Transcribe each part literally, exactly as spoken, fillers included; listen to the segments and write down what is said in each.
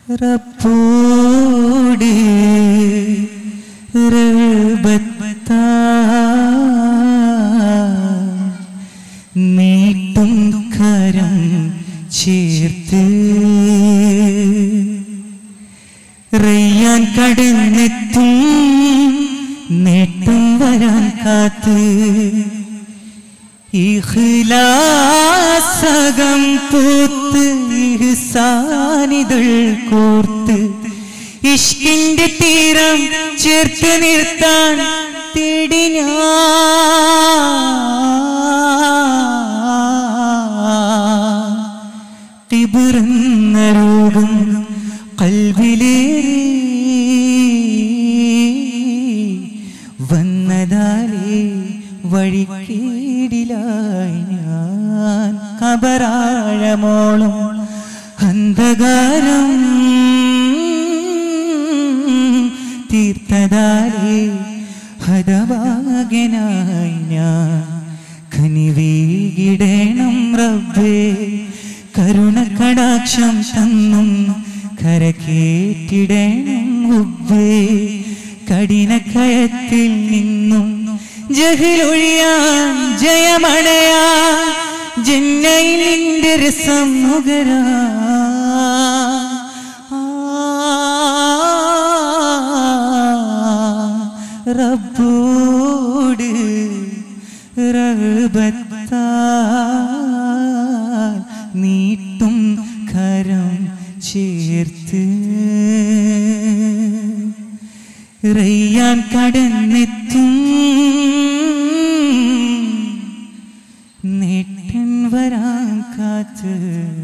റബ്ബോട് റബ്ബത്താ നീട്ടും കരം ചേർത്ത് റയ്യാൻ കടന്നെത്തും നേട്ടം വരാൻ കാത്ത് ഇഖ്ലാസകം പൂത്ത് ഇഹ്സാനിതൾ കോർത്ത് ഇഷ്കിന്റെ തീരം ചേർത്ത് നിർത്താൻ തേടി തിബിറുന്ന രോഗം കൽവിലേറി വന്നതാലേ വഴിക്കേടിലായി ഞാൻ കബറാഴമോളം അന്ധകാരം തീർത്തതാലേ ഹതഭാഗ്യനായി ഞാൻ കനിവീകിടേണം റബ്ബേ കരുണക്കടാക്ഷം തന്നും കരകേറ്റിടേണം ഹുബ്ബേ കഠിനക്കയത്തിൽ നിന്നും ജഹലൊഴിയാൻ ജയമണയാൻ ജന്നയിൽ നിന്റെ രസം നുകരാ റബ്ബോട് റബ്ബത്താ നീട്ടും കരം ചേർത്ത് റയ്യാൻ കടന്നെത്തും നേട്ടൻ വരാൻ കാത്ത്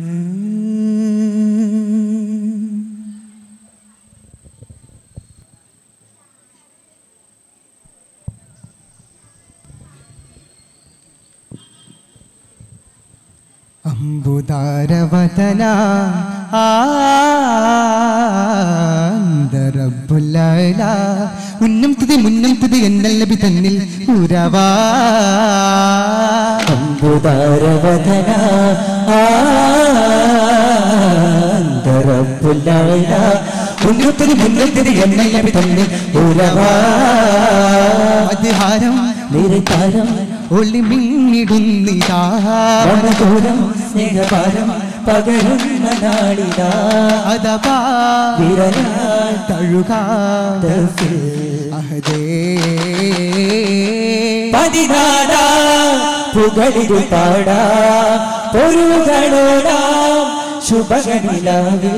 അംബുദാരവദന ആന്തരബുലൈല ഉന്നം തുതി മുന്നം തുതി എന്നൽ നബി തന്നിൽ ഉരവാ അംബുദാരവദന ആന്തരബുലൈല ഉന്നം തുതി മുന്നം തുതി എന്നൽ നബി തന്നിൽ ഉരവാ അതിഹാരം നിരതാരം ഒളിമിങ്ങിടുന്നിതാ വനദൂരം സ്നേഹഭാരം പകരുന്ന നാളിതാ അദബാ വിരലാൽ തഴുകാ തഫിൽ അഹദേ പതിനാടാ പുകളിതു പാടാ പൊരുകളോടാം ശുഭഗനിലാവേ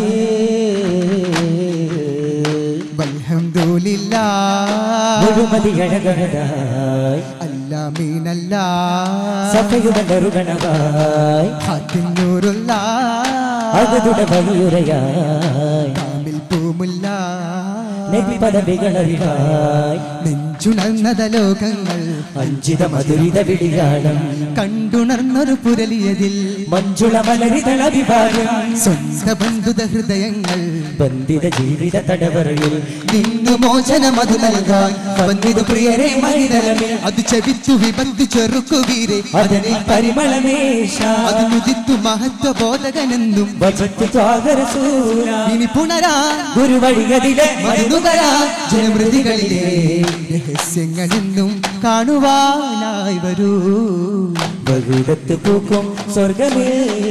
വൽഹംദുലില്ലാഹ് മുഴുമതി അഴകഴകായി അല്ലാമീനല്ല സഫയുടനറുകണവായി ഹത്തിന്നൂറുള്ള അകതുട വലിയുരയായി കാമിൽ പൂമുല്ല നബി പദവികളറിവായി നെഞ്ചുണർന്നത ലോകങ്ങൾ അഞ്ചിത മധുരിത വിളിയാളം കണ്ടുണർന്നൊരു പുരലിയതിൽ മഞ്ജുള മലരിതളവിഭാഗം സ്വന്ത ബന്ധുത ഹൃദയങ്ങൾ ബന്ധിത ജീവിത തടവറയിൽ നിന്നു മോചനം അത് നൽകാൻ ബന്ധിത പ്രിയരെ മൈതലമിൽ അത് ചെവിച്ചു വിപത്ത് ചെറുക്കുവീരെ അതിനെ പരിമളമേശ അത് മുതിത്തു മഹത്വ ബോധകനെന്നും വചത്തു ത്വാഗരസൂര ഇനി പുണരാ ഗുരുവഴികതിലെ മരുന്നുകരാ ജനമൃതികളിലെ രഹസ്യങ്ങളെന്നും കാണുവാനായി വരൂ ബഹുദത്ത് പൂക്കും സ്വർഗമേ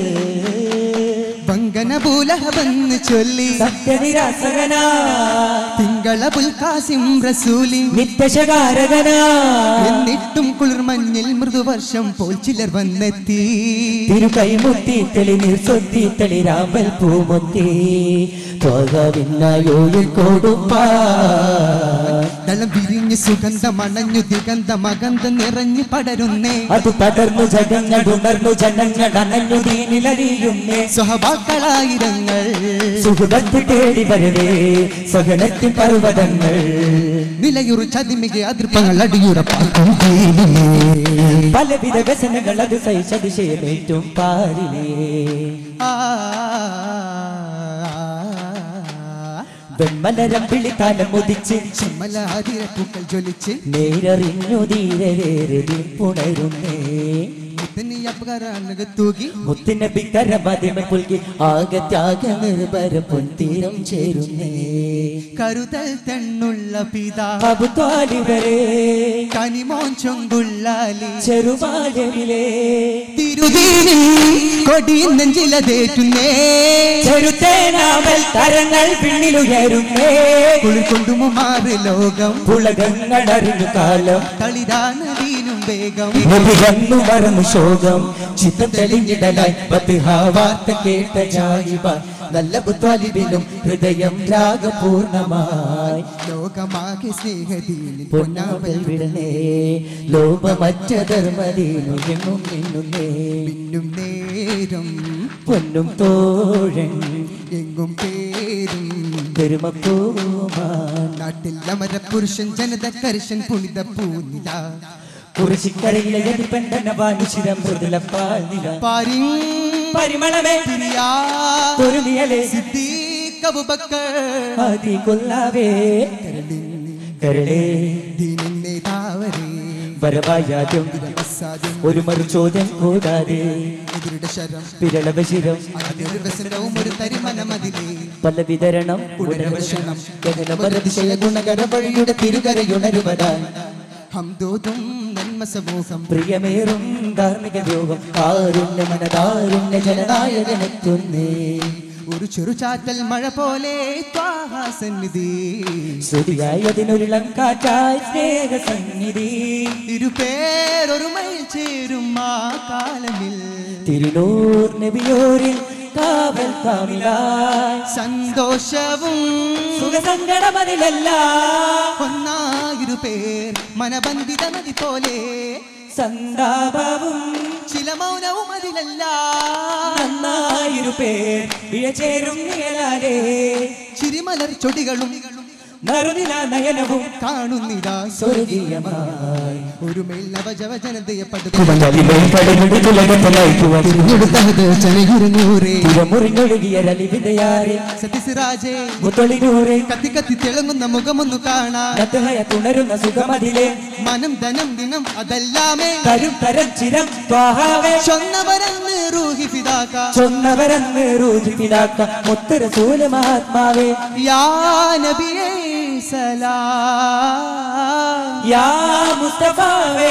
വങ്കനബൂലഹബന്ന് ചൊല്ലി സത്യനിരാസകനാ തിങ്കള പുൽക്കാസിം റസൂലി നിത്യശകാരകനാ എന്നിട്ടും കുളിർമഞ്ഞിൽ മൃദുവർഷം പോൽ ചിലർ വന്നെത്തി തിരുകൈമുത്തി തെളിനീർ സ്വത്തി തെളിരാമ്പൽ പൂമൊത്തി ത്വകവിന്നായോയിൽ കൊടുപ്പാ ദളം വിരിഞ്ഞ് സുഗന്ധമണഞ്ഞു ദിഗന്ധമകന്ധം നിറഞ്ഞു പടരുന്നേ അത് പടർന്നു ജഗങ്ങളുണർന്നു ജനങ്ങൾ അനഞ്ഞു ദീനിലറിയുന്നേ സ്വഹബാക്കളായിരങ്ങൾ സുഹൃത്ത് തേടി വരവേ സഹനത്തിൻ പർവ്വതങ്ങൾ നിലയുറു ചതിമിക അതിർപ്പങ്ങൾ അടിയുറപ്പാക്കും പലവിധ വ്യസനങ്ങൾ അത് സഹിച്ചതിശയമേറ്റും പാരിലേ വെൺമലരം വിളിക്കാലം മുതിച്ച് ചെമ്മലാതിര പൂക്കൾ ജ്വലിച്ച് നേരറിഞ്ഞു ധീരവേറി പുണരുന്നേ മുത്തുനബി കരമതിമ പുൽകി ആകെ ത്യാഗ നിർഭര പൊൻതീരം ചേരുന്നേ കരുതൽ തന്നുള്ള പിതാ അബു ത്വാലിബരെ കനിമോൻ ചൊങ്കുള്ളാലി ചെറുപാലവിലെ തിരുതീനി കൊടി നെഞ്ചിലതേറ്റുന്നേ ചെറുതേനാവൽ തരങ്ങൾ പിന്നിലുയരുന്നേ കുളിർക്കൊണ്ടുമു മാറി ലോകം പുളകങ്ങളറിഞ്ഞു കാലം തളിരാനീനും വേഗം വന്നു മറന്നു ശോകം ചിത്തം തെളിഞ്ഞിടലായി വാർത്ത കേട്ട ജാഹിബ നല്ല ബുദ്ധാലിബിലും ഹൃദയം രാഗപൂർണമായി ലോകമാകെ സ്നേഹദീനിൽ പൊന്നാവൽ വിടണേ ലോപമറ്റ ധർമ്മദീനു എങ്ങും നിന്നുന്നേ പിന്നും നേരം പൊന്നും തോഴൻ എങ്ങും പേരും പെരുമപ്പൂമാൻ നാട്ടിൽ അമര പുരുഷൻ ജനത കർഷൻ പുണിത പൂനില കുറിശിക്കരയിലെ പെണ്ടനവാനുശിരം മൃദുലപ്പാൽ നില പാരി പരിമളമേ പൊരുമിയലേ സിദ്ദീഖ് അബൂബക്കർ ആദി കൊല്ലാവേ കരളേ ദീനിൻ നേതാവരേ വരവായാദ്യം ഒരു മറുചോദ്യം കൂടാതെ എതിരുടെ ശരം പിരളവശിരം അതിർവസനവും ഒരു തരിമനമതിലേ പല വിതരണം ഉടനവശനം ഗഗനപരതിശയ ഗുണകര വഴിയുടെ തിരുകരയുണരുവതാൻ ഹംദോദും നന്മ സമൂഹം പ്രിയമേറും ധാർമ്മിക യോഗം കാരുണ്യ മനതാരുണ്യ ജനനായകനെത്തുന്നേ ഒരു ചെറുചാറ്റൽ മഴ പോലെ സന്നിധി ശ്രുതിയായി അതിനൊരിളം കാറ്റായി സ്നേഹ സന്നിധി ഇരുപേരൊരുമയിൽ ചേരും ആ കാലമിൽ തിരുനൂർ നബിയോരിൽ കാവൽ കാമിലായി സന്തോഷവും സുഖസങ്കടമതിലല്ല ഒന്നായിരു പേർ മനബന്ധിത നദി പോലെ സന്താപവും ചില മൗനവും അതിലല്ല നന്നായിരു പേർ ഇഴചേരും നിഴലാലേ ചിരിമലർ ചൊടികളും നറുനില നയനവും കാണുന്നിതാ സ്വർഗീയമായി ഒരു മേൽ നവജവ ജനതയെ സത്യസിറാജേ കത്തി കത്തി തിളങ്ങുന്ന മുഖമൊന്നു കാണാൻ തുണരുന്ന സുഖമതിലെ മനം ധനം ദിനം അതെല്ലാമേ തരും തരം ചിരം ചൊന്നവരെന്ന് റൂഹി ഫിദാക്ക ചൊന്നവരെന്ന് റൂഹി ഫിദാക്ക മുത്തര സൂല മഹാത്മാവേ യാ നബിയേ സലാം യാ മുസ്തഫാവേ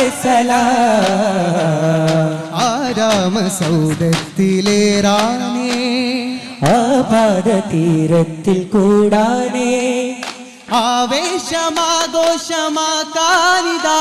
സലാം ആരാമ സൗദത്തിലേറാനേ ആപാദ തീരത്തിൽ കൂടാനേ ആവേശമാഘോഷമാക്കാനിതാ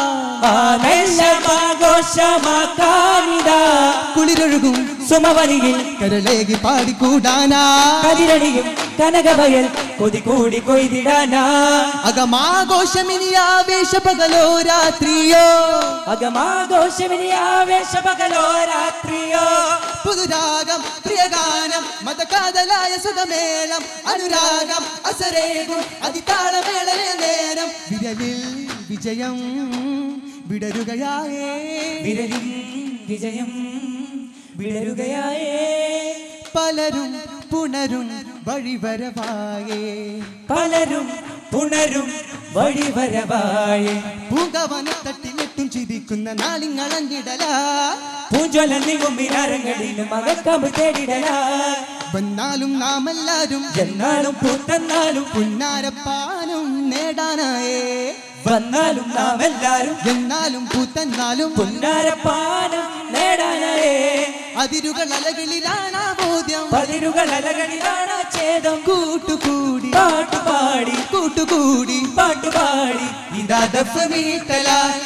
ആവേശമാഘോഷമാക്കാനിതാ കുളിരൊഴുകും സുമവനിയിൽ കരളേകി പാടിക്കൂടാനാ കതിരണിയും കനകവയൽ കൊതി കൂടി കൊയ്തിടാനാ അകമാഘോഷമിനി ആവേശ പകലോ രാത്രിയോ അകമാഘോഷമിനി ആവേശ പകലോ രാത്രിയോ പുതുരാഗം പ്രിയഗാനം മതകാതലായ സുഖമേളം അനുരാഗം അസരേകും അതിതാളമേളയ നേരം വിരലിൽ വിജയം വിടരുകയായേ വിരലിൽ വിജയം വിടരുകയായേ പലരും പുണരും വഴിവരവായേ പലരും പുണരും വഴിവരവായേ പൂങ്കവനത്തട്ടിലെട്ടും ചിരിക്കുന്ന നാളിങ്ങളഞ്ഞിടല പൂഞ്ചൊല നീങ്ങും മിനാരങ്ങളിലും മകക്കമ്പ് തേടിടല വന്നാലും നാമെല്ലാരും എന്നാലും പൂത്തന്നാലും പുന്നാരപ്പാനും നേടാനായേ വന്നാലും നാം എല്ലാരും എന്നാലും പൂത്തന്നാലും പുന്നാരപ്പാനം നേടാനായേ അതിരുകൾ അലകളിലാണ് ബോധ്യം പതിരുകൾ അലകളിലാണ് ഛേദം കൂട്ടുകൂടി പാട്ടുപാടി കൂട്ടുകൂടി പാട്ടുപാടി ഇതാ ദഫ് മീട്ടലായി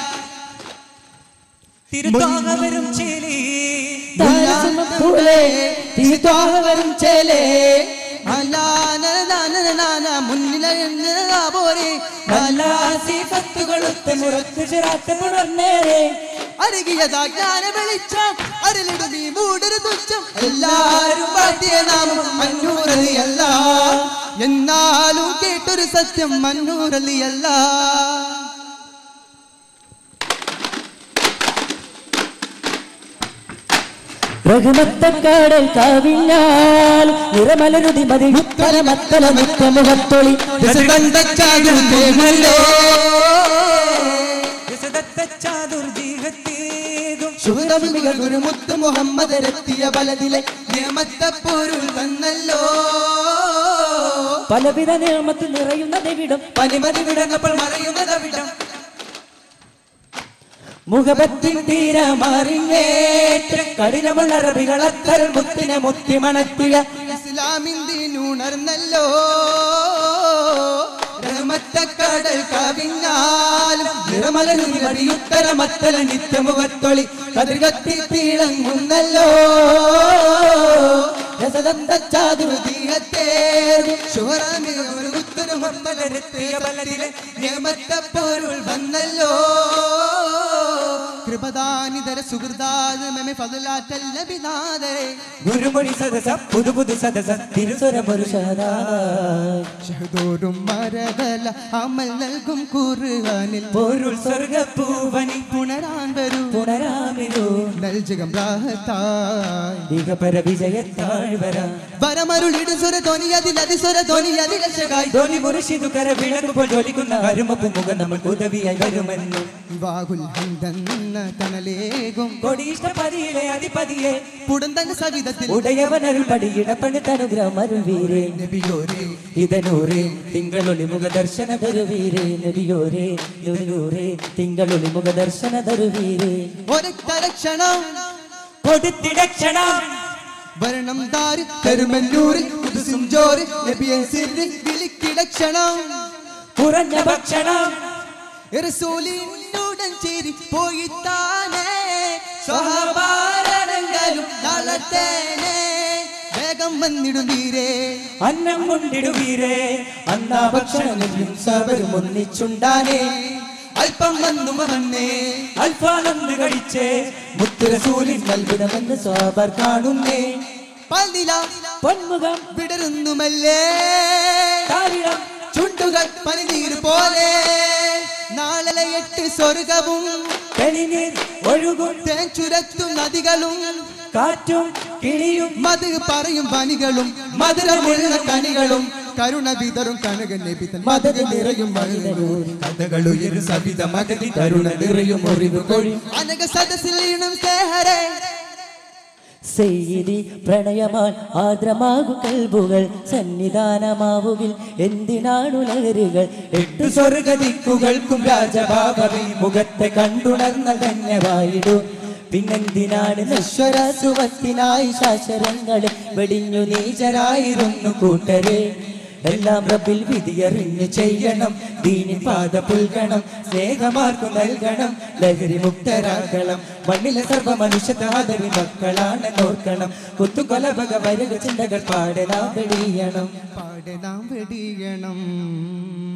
തിരുത്താകവരും ചേലേ തിരുത്താകവരും ചേലേ മുന്നിലെ അരുകിയതാ ജ്ഞാന വെളിച്ചം അരളിടുമീ മൂടൊരു തുച്ഛം എല്ലാരും പാട്ടിയ നാമം മന്നൂറലിയല്ല എന്നാലും കേട്ടൊരു സത്യം മന്നൂറലിയല്ല റഹ്മത്തക്കാടൽ കാവിഞ്ഞാൽ നിറമലരുതി മതി മുത്തല മത്തല മുത്തമുഖത്തൊളി ശുഹ്റമിക ഗുരുമുത്ത് മുഹമ്മദരെത്തിയ ബലദിലെ നിയമത്തെ പൊരുൾ വന്നല്ലോ പലവിധ നിയമത്ത് നിറയുന്നതെവിടം പനിമതി വിടങ്ങപ്പോൾ മറയുന്നതെവിടം മുഖപത്തിൽ തീരമറിഞ്ഞേറ്റ കഠിനമുള്ള അറബികൾ അത്തൽ മുത്തിനെ മുത്തി മണത്തിയ ഇസ്ലാമിന്തിനുണർന്നല്ലോ റഹ്മത്തക്കടൽ കവിഞ്ഞാലും നിറമലരുത്തരമത്തല നിത്യമുഖത്തൊളി കതിർകത്തി തിളങ്ങുന്നല്ലോ പൊരുൾ വന്നല്ലോ കൃപദാനിതര സുഹൃദാത് മെമെ ഫضലാറ്റല്ല ബിനാദരെ ഗുരുമൊഴി സദസ പുതു പുതു സദസ തിരുസ്വരമൊരുഷാദാ ഷഹദോറും മരതല അമൽ നൽകും ഖുർആനിൽ പൊരുൾ സ്വർഗ്ഗപൂവനി പുണരാൻ വരൂ പുണരാമിരു നൽജകം രാഹത്തായി ദിഗപര വിജയത്താഴ് വരാ വരമരുളിടും സ്വര ധ്വനിയതിൽ അതിസ്വര ധ്വനിയതിൽ രക്ഷകായി ധ്വനി മുറിശിതു കര വിളക്കുമ്പോൾ ജ്വലിക്കുന്ന അരുമപ്പു മുഖം നമ്മൾ ഉദവിയായി വരുമെന്ന് വാകുൽ ഹന്ദന്ന തണലേകും കൊടീഷ്ടപതിയിലെ അധിപതിയെ പുടന്തൻ സവിധത്തിൽ ഉടയവനരുൾ പടിയിടപ്പണിത്തനുഗ്രഹം അരുൾവീരേ നബിയോരേ ഇതനൂരേ തിങ്കളൊളി മുഖ ദർശന തരുവീരേ നബിയോരേ നൂരേ തിങ്കളൊളി മുഖ ദർശന തരുവീരേ ഒരക്ഷണം കൊടുത്തിടക്ഷണം വരണം ദാരി കരുമല്ലൂരിൽ കുതുസും ജോറി നബിയെ സിരി വിളിക്കിടക്ഷണം കുറഞ്ഞ ഭക്ഷണം റസൂലിനുടൻ ചേരി പോയിത്താനേ സ്വഹാബാരണങ്ങളും തളർത്തേനേ വേഗം വന്നിടും വീരേ അന്നം കൊണ്ടിടുവീരേ അന്നാ ഭക്ഷണങ്ങളും സബരും ഒന്നിച്ചുണ്ടാനേ അല്പം വന്നു വന്നേ അൽഫാനന്ദ കഴിച്ചേ മുത്തുറസൂലിൻ നൽകുണമെന്ന് സ്വാബർ കാണുന്നേ പൽനില പൊന്മുഖം വിടരുന്നുമല്ലേ താരിളം ചുണ്ടുകൾ പനിനീർ പോലെ നാളെ എട്ട് സ്വർഗവും തെളിനീർ ഒഴുകും തേൻ ചുരത്തും നദികളും കാറ്റും കിളിയും മത് പറയും പനികളും മധുരമുള്ള കനികളും കരുണ വിതറും കനകൻ നബിതൻ മതക നിറയും കഥകളുയരും സവിത മകതി കരുണ നിറയും ഒറിവ് കൊഴി അനക സദസ്സിൽ ഈണം സ്നേഹരേ സെയ്തി പ്രണയമാൻ ആർദ്രമാകു കൽബുകൾ സന്നിധാനമാവുകിൽ എന്തിനാണു ലഹരികൾ എട്ടു സ്വർഗദിക്കുകൾക്കും രാജഭാവമേ മുഖത്തെ കണ്ടുണർന്ന ധന്യവായിടു പിന്നെന്തിനാണ് നശ്വര സുവത്തിനായി ശാശരങ്ങളെ വെടിഞ്ഞു നീചരായിരുന്നു കൂട്ടരെ എല്ലാം റബ്ബിൽ വിധിയറിഞ്ഞു ചെയ്യണം ദീനിൻ പാത പുൽകണം സ്നേഹമാർക്കു നൽകണം ലഹരി മുക്തരാക്കണം മണ്ണിലെ സർവ മനുഷ്യതാദവി മക്കളാണ് നോർക്കണം കുത്തുകൊലപക വരക ചിന്തകൾ പാടെ നാം വെടിയണം പാടെ നാം വെടിയണം.